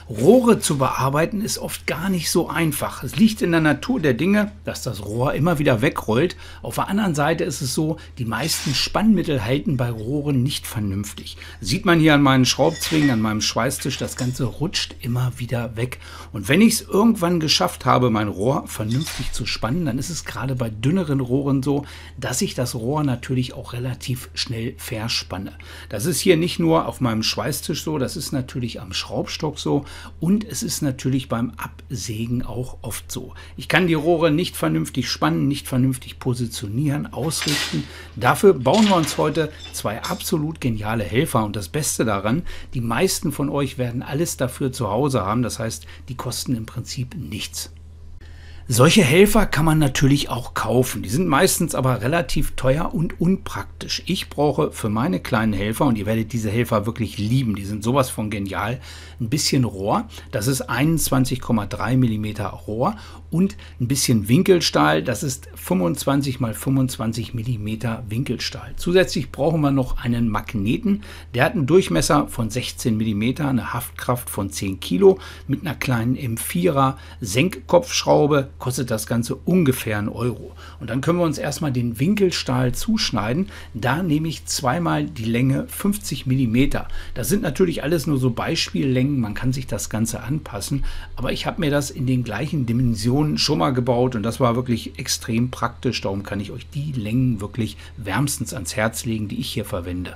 Rohre zu bearbeiten ist oft gar nicht so einfach. Es liegt in der Natur der Dinge, dass das Rohr immer wieder wegrollt. Auf der anderen Seite ist es so, die meisten Spannmittel halten bei Rohren nicht vernünftig. Sieht man hier an meinen Schraubzwingen, an meinem Schweißtisch, das Ganze rutscht immer wieder weg. Und wenn ich es irgendwann geschafft habe, mein Rohr vernünftig zu spannen, dann ist es gerade bei dünneren Rohren so, dass ich das Rohr natürlich auch relativ schnell verspanne. Das ist hier nicht nur auf meinem Schweißtisch so, das ist natürlich am Schraubstock so. Und es ist natürlich beim Absägen auch oft so. Ich kann die Rohre nicht vernünftig spannen, nicht vernünftig positionieren, ausrichten. Dafür bauen wir uns heute zwei absolut geniale Helfer. Und das Beste daran, die meisten von euch werden alles dafür zu Hause haben. Das heißt, die kosten im Prinzip nichts. Solche Helfer kann man natürlich auch kaufen. Die sind meistens aber relativ teuer und unpraktisch. Ich brauche für meine kleinen Helfer, und ihr werdet diese Helfer wirklich lieben, die sind sowas von genial, ein bisschen Rohr. Das ist 21,3 mm Rohr und ein bisschen Winkelstahl. Das ist 25 x 25 mm Winkelstahl. Zusätzlich brauchen wir noch einen Magneten. Der hat einen Durchmesser von 16 mm, eine Haftkraft von 10 Kilo mit einer kleinen M4er Senkkopfschraube. Kostet das Ganze ungefähr 1 Euro. Und dann können wir uns erstmal den Winkelstahl zuschneiden. Da nehme ich zweimal die Länge 50 mm. Das sind natürlich alles nur so Beispiellängen. Man kann sich das Ganze anpassen. Aber ich habe mir das in den gleichen Dimensionen schon mal gebaut und das war wirklich extrem praktisch. Darum kann ich euch die Längen wirklich wärmstens ans Herz legen, die ich hier verwende.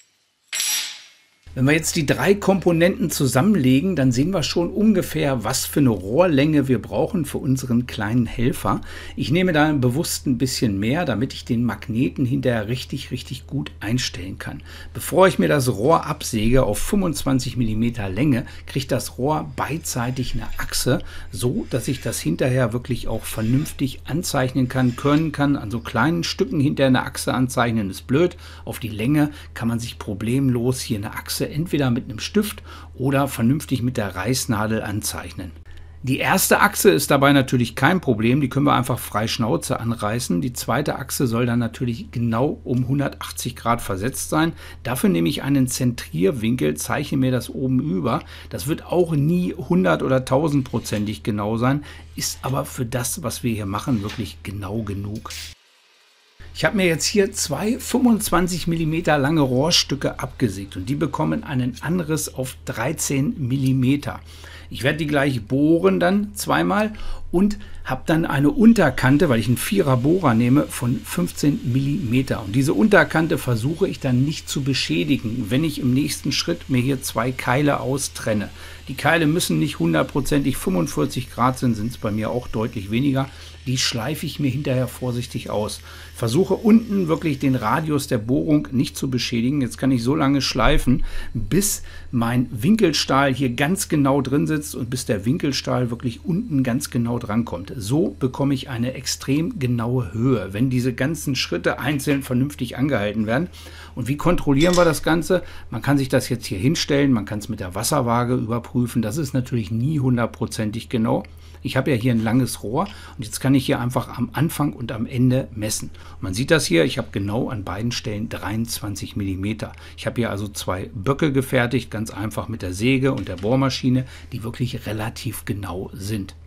Wenn wir jetzt die drei Komponenten zusammenlegen, dann sehen wir schon ungefähr, was für eine Rohrlänge wir brauchen für unseren kleinen Helfer. Ich nehme da bewusst ein bisschen mehr, damit ich den Magneten hinterher richtig gut einstellen kann. Bevor ich mir das Rohr absäge auf 25 mm Länge, kriegt das Rohr beidseitig eine Achse, so dass ich das hinterher wirklich auch vernünftig anzeichnen kann, können kann. An so kleinen Stücken hinterher eine Achse anzeichnen ist blöd. Auf die Länge kann man sich problemlos hier eine Achse entweder mit einem Stift oder vernünftig mit der Reißnadel anzeichnen. Die erste Achse ist dabei natürlich kein Problem, die können wir einfach frei Schnauze anreißen. Die zweite Achse soll dann natürlich genau um 180 Grad versetzt sein. Dafür nehme ich einen Zentrierwinkel, zeichne mir das oben über. Das wird auch nie 100 oder 1000-prozentig genau sein, ist aber für das, was wir hier machen, wirklich genau genug. Ich habe mir jetzt hier zwei 25 mm lange Rohrstücke abgesägt und die bekommen einen Anriss auf 13 mm. Ich werde die gleich bohren dann zweimal und habe dann eine Unterkante, weil ich einen 4er Bohrer nehme, von 15 mm. Und diese Unterkante versuche ich dann nicht zu beschädigen, wenn ich im nächsten Schritt mir hier zwei Keile austrenne. Die Keile müssen nicht 100%ig 45 Grad sind es bei mir auch deutlich weniger. Die schleife ich mir hinterher vorsichtig aus. Versuche unten wirklich den Radius der Bohrung nicht zu beschädigen. Jetzt kann ich so lange schleifen, bis mein Winkelstahl hier ganz genau drin sitzt und bis der Winkelstahl wirklich unten ganz genau dran kommt. So bekomme ich eine extrem genaue Höhe, wenn diese ganzen Schritte einzeln vernünftig angehalten werden. Und wie kontrollieren wir das Ganze? Man kann sich das jetzt hier hinstellen, man kann es mit der Wasserwaage überprüfen. Das ist natürlich nie 100%ig genau. Ich habe ja hier ein langes Rohr und jetzt kann ich hier einfach am Anfang und am Ende messen. Und man sieht das hier, ich habe genau an beiden Stellen 23 mm. Ich habe hier also zwei Böcke gefertigt, ganz einfach mit der Säge und der Bohrmaschine, die wirklich relativ genau sind.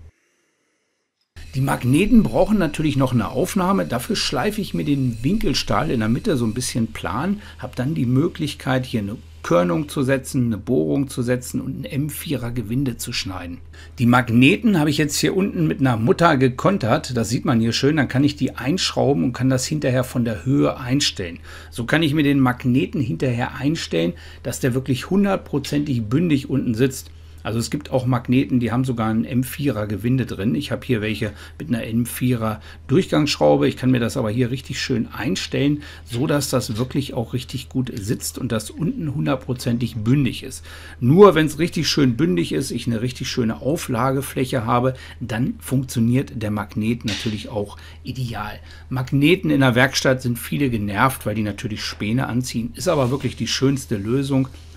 Die Magneten brauchen natürlich noch eine Aufnahme. Dafür schleife ich mir den Winkelstahl in der Mitte so ein bisschen plan, habe dann die Möglichkeit, hier eine Körnung zu setzen, eine Bohrung zu setzen und ein M4er Gewinde zu schneiden. Die Magneten habe ich jetzt hier unten mit einer Mutter gekontert. Das sieht man hier schön. Dann kann ich die einschrauben und kann das hinterher von der Höhe einstellen. So kann ich mir den Magneten hinterher einstellen, dass der wirklich 100%ig bündig unten sitzt. Also es gibt auch Magneten, die haben sogar ein M4er Gewinde drin. Ich habe hier welche mit einer M4er Durchgangsschraube. Ich kann mir das aber hier richtig schön einstellen, so dass das wirklich auch richtig gut sitzt und das unten 100%ig bündig ist. Nur wenn es richtig schön bündig ist, ich eine richtig schöne Auflagefläche habe, dann funktioniert der Magnet natürlich auch ideal. Magneten in der Werkstatt sind viele genervt, weil die natürlich Späne anziehen. Ist aber wirklich die schönste Lösung.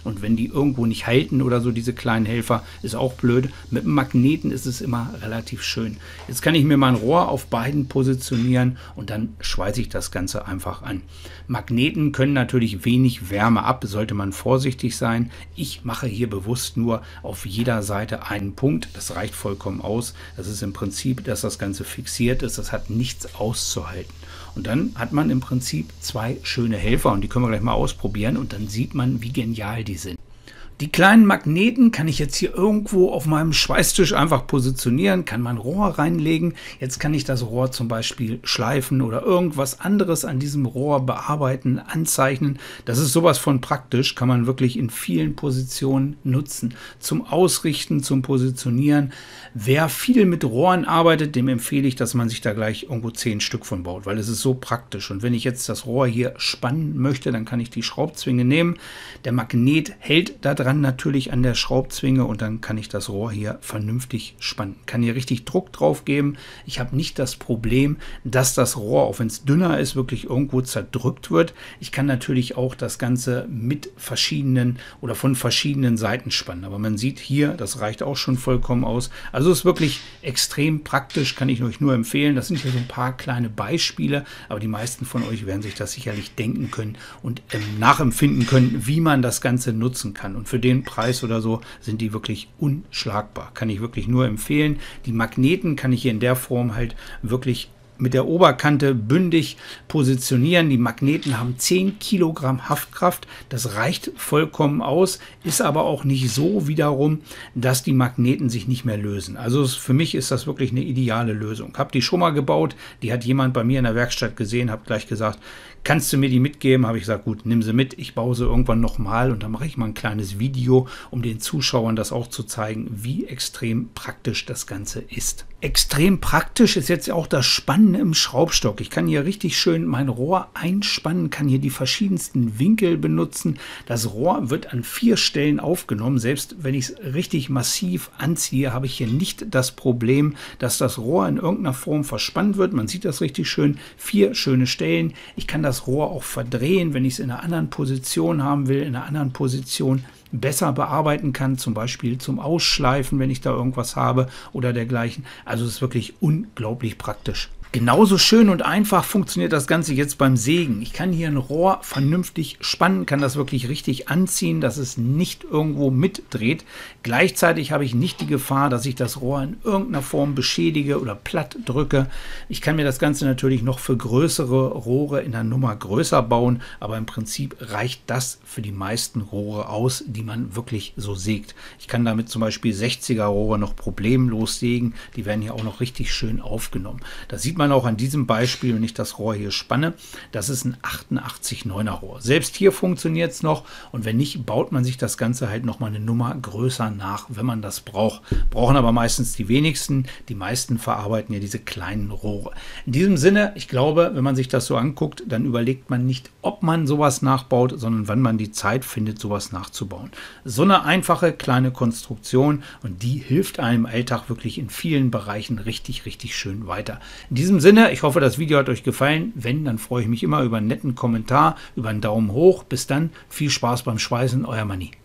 Und wenn die irgendwo nicht halten oder so, diese kleinen Helfer, ist auch blöd. Mit dem Magneten ist es immer relativ schön. Jetzt kann ich mir mein Rohr auf beiden positionieren und dann schweiße ich das Ganze einfach an. Magneten können natürlich wenig Wärme ab, sollte man vorsichtig sein. Ich mache hier bewusst nur auf jeder Seite einen Punkt. Das reicht vollkommen aus. Das ist im Prinzip, dass das Ganze fixiert ist. Das hat nichts auszuhalten. Und dann hat man im Prinzip zwei schöne Helfer und die können wir gleich mal ausprobieren und dann sieht man, wie genial die sind. Die kleinen Magneten kann ich jetzt hier irgendwo auf meinem Schweißtisch einfach positionieren, kann mein Rohr reinlegen. Jetzt kann ich das Rohr zum Beispiel schleifen oder irgendwas anderes an diesem Rohr bearbeiten, anzeichnen. Das ist sowas von praktisch, kann man wirklich in vielen Positionen nutzen. Zum Ausrichten, zum Positionieren. Wer viel mit Rohren arbeitet, dem empfehle ich, dass man sich da gleich irgendwo 10 Stück von baut, weil es ist so praktisch. Und wenn ich jetzt das Rohr hier spannen möchte, dann kann ich die Schraubzwinge nehmen. Der Magnet hält da dran natürlich an der Schraubzwinge und dann kann ich das Rohr hier vernünftig spannen. Kann hier richtig Druck drauf geben. Ich habe nicht das Problem, dass das Rohr, auch wenn es dünner ist, wirklich irgendwo zerdrückt wird. Ich kann natürlich auch das Ganze mit verschiedenen oder von verschiedenen Seiten spannen. Aber man sieht hier, das reicht auch schon vollkommen aus. Also ist wirklich extrem praktisch, kann ich euch nur empfehlen. Das sind hier so ein paar kleine Beispiele, aber die meisten von euch werden sich das sicherlich denken können und nachempfinden können, wie man das Ganze nutzen kann. Und für den Preis oder so sind die wirklich unschlagbar. Kann ich wirklich nur empfehlen. Die Magneten kann ich hier in der Form halt wirklich mit der Oberkante bündig positionieren. Die Magneten haben 10 Kilogramm Haftkraft. Das reicht vollkommen aus, ist aber auch nicht so wiederum, dass die Magneten sich nicht mehr lösen. Also für mich ist das wirklich eine ideale Lösung. Habe die schon mal gebaut, die hat jemand bei mir in der Werkstatt gesehen, habe gleich gesagt, kannst du mir die mitgeben? Habe ich gesagt, gut, nimm sie mit. Ich baue sie irgendwann nochmal und dann mache ich mal ein kleines Video, um den Zuschauern das auch zu zeigen, wie extrem praktisch das Ganze ist. Extrem praktisch ist jetzt auch das Spannen im Schraubstock. Ich kann hier richtig schön mein Rohr einspannen, kann hier die verschiedensten Winkel benutzen. Das Rohr wird an 4 Stellen aufgenommen. Selbst wenn ich es richtig massiv anziehe, habe ich hier nicht das Problem, dass das Rohr in irgendeiner Form verspannt wird. Man sieht das richtig schön. 4 schöne Stellen. Ich kann das Rohr auch verdrehen, wenn ich es in einer anderen Position haben will, in einer anderen Position besser bearbeiten kann, zum Beispiel zum Ausschleifen, wenn ich da irgendwas habe oder dergleichen. Also es ist wirklich unglaublich praktisch. Genauso schön und einfach funktioniert das Ganze jetzt beim Sägen. Ich kann hier ein Rohr vernünftig spannen, kann das wirklich richtig anziehen, dass es nicht irgendwo mitdreht. Gleichzeitig habe ich nicht die Gefahr, dass ich das Rohr in irgendeiner Form beschädige oder platt drücke. Ich kann mir das Ganze natürlich noch für größere Rohre in einer Nummer größer bauen, aber im Prinzip reicht das für die meisten Rohre aus, die man wirklich so sägt. Ich kann damit zum Beispiel 60er Rohre noch problemlos sägen. Die werden hier auch noch richtig schön aufgenommen. Das sieht man auch an diesem Beispiel, wenn ich das Rohr hier spanne. Das ist ein 88,9er Rohr. Selbst hier funktioniert es noch und wenn nicht, baut man sich das Ganze halt noch mal eine Nummer größer nach, wenn man das braucht. Brauchen aber meistens die wenigsten. Die meisten verarbeiten ja diese kleinen Rohre. In diesem Sinne, ich glaube, wenn man sich das so anguckt, dann überlegt man nicht, ob man sowas nachbaut, sondern wann man die Zeit findet, sowas nachzubauen. So eine einfache kleine Konstruktion und die hilft einem im Alltag wirklich in vielen Bereichen richtig, richtig schön weiter. In diesem Sinne, ich hoffe, das Video hat euch gefallen. Wenn, dann freue ich mich immer über einen netten Kommentar, über einen Daumen hoch. Bis dann, viel Spaß beim Schweißen, euer Manni.